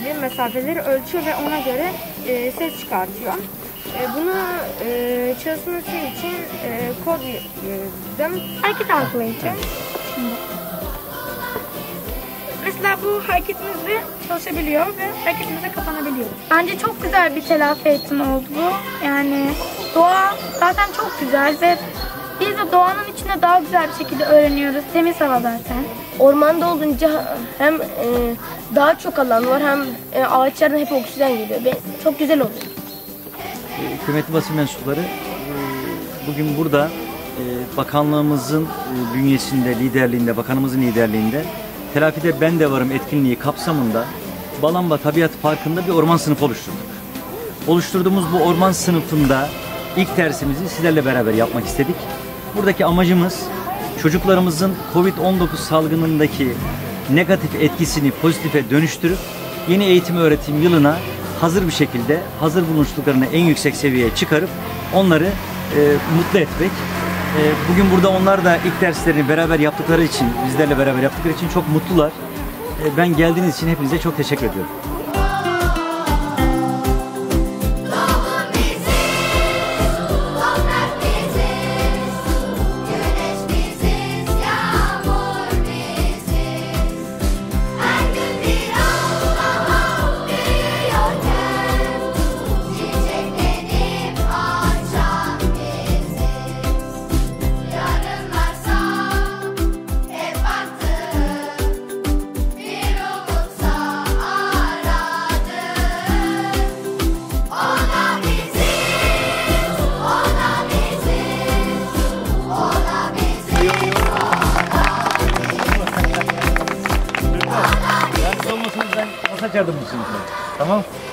belli mesafeleri ölçüyor ve ona göre ses çıkartıyor. Bunu çalışması için kod yazdım. Hareket algılayıcı. Mesela bu hareketimizde çalışabiliyor ve hareketimizde kapanabiliyor. Bence çok güzel bir telafi eğitimi oldu bu. Yani doğa zaten çok güzel ve biz de doğanın içinde daha güzel bir şekilde öğreniyoruz. Temiz hava zaten. Ormanda olunca hem daha çok alan var hem ağaçlardan hep oksijen geliyor. Çok güzel oluyor. Kıymetli basın mensupları, bugün burada bakanlığımızın bünyesinde, liderliğinde, bakanımızın liderliğinde Telafide Ben de Varım etkinliği kapsamında Balamba Tabiat Parkı'nda bir orman sınıfı oluşturduk. Oluşturduğumuz bu orman sınıfında ilk dersimizi sizlerle beraber yapmak istedik. Buradaki amacımız çocuklarımızın Covid-19 salgınındaki negatif etkisini pozitife dönüştürüp yeni eğitim öğretim yılına hazır bir şekilde, hazır bulunuşluklarını en yüksek seviyeye çıkarıp onları mutlu etmek. Bugün burada onlar da ilk derslerini beraber yaptıkları için, bizlerle beraber yaptıkları için çok mutlular. Ben geldiğiniz için hepinize çok teşekkür ediyorum. Ben olmasanız ben nasıl açardım bu sınıfı? Tamam.